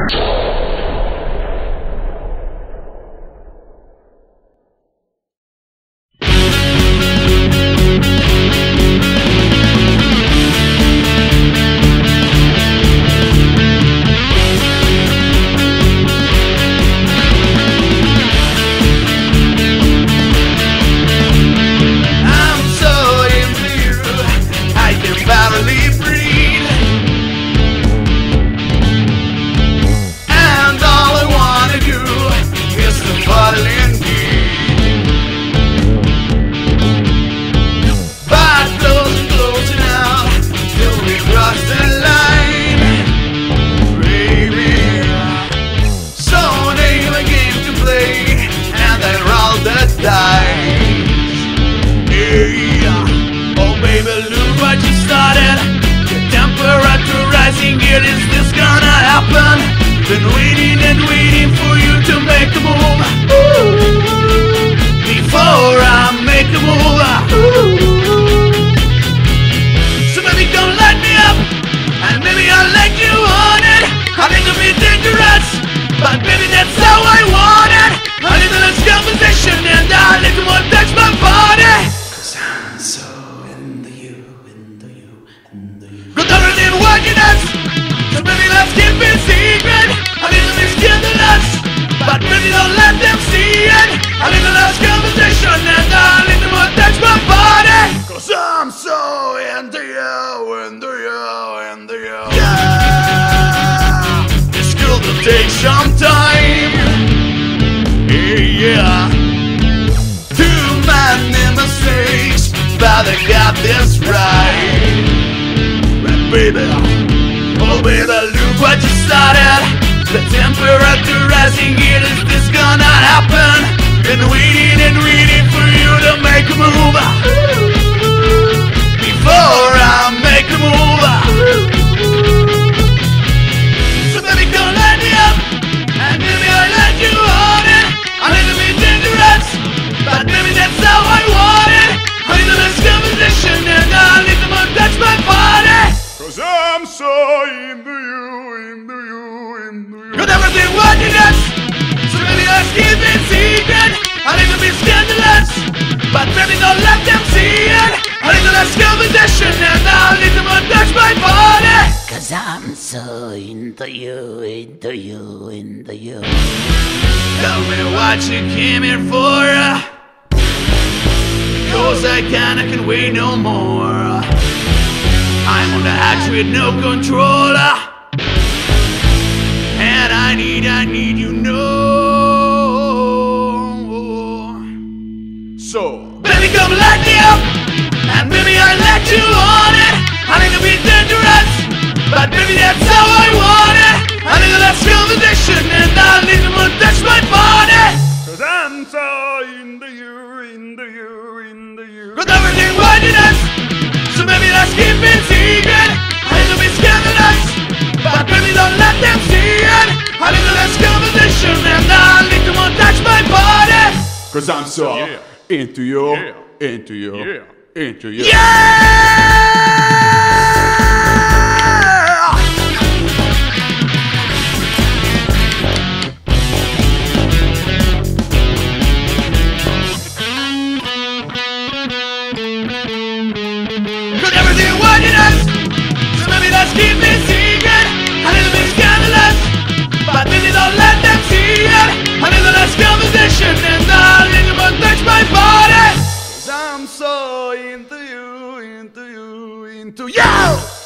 Is this gonna happen? Been waiting and waiting for you to make a move. Ooh. Before I make a move. Ooh. So baby, come light me up, and maybe I'll let you on it. I think it'll be dangerous, but baby, that's how I want it. I need the less conversation, and I need to more touch my body. 'Cause I'm so into you, into you, into you. Got everything working us. So baby, let's keep it secret. I need to be scandalous, but baby, don't let them see it. I need the last conversation, and I need to more touch my body. 'Cause I'm so into you, into you, into you. Yeah, it's cool to take some time. Yeah, too many mistakes, but I got this right. Right, baby. Oh baby, look what you started. The temperature rising here. Is this gonna happen? Been waiting and waiting for you to make a move. Before I make a move. So baby, come light me up, and maybe I'll let you on it. I need to be dangerous, but baby, that's how I want it. I need the less conversation, and I need to more touch my body. 'Cause I'm so into you, into you, into you. Got everything working us, so baby, let's keep it secret. I need to be scandalous, but baby, don't let them see it. I need the less conversation, and I need to more touch my body. 'Cause I'm so into you, into you, into you. Tell me what you came here for, 'cause I can wait no more. I'm on the axe with no control, and I need you know. So, baby, come light me up, and baby, I'll let you on it. I need to be dangerous, but baby, that's how I want it. I need the last conversation, and I need to more touch my body. 'Cause I'm so into you, into you, into you. Got everything working us, so baby, let's keep it secret. I need to be scandalous, but baby, don't let them see it. I need the less conversation, and I need to more touch my body. 'Cause I'm so into you, into you, into you. Got everything working us, so maybe let's keep it secret. I need to be scandalous, but baby, don't let them see it. I need the last conversation, and I need to more touch my body. 'Cause I'm so into you, into you, into you.